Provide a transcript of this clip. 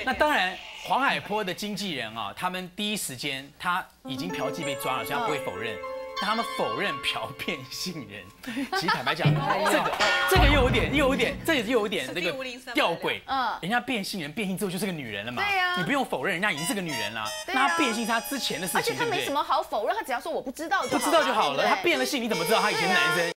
那当然，黄海波的经纪人啊，他们第一时间他已经嫖妓被抓了，所以他不会否认。但他们否认嫖变性人。其实坦白讲，这个又有点，这也又有点那个吊诡。人家变性人变性之后就是个女人了嘛。对呀。你不用否认，人家已经是个女人了。那他变性是他之前的事情， 而且他没什么好否认，他只要说我不知道就好。 不知道就好了。他变了性，你怎么知道他以前是男生？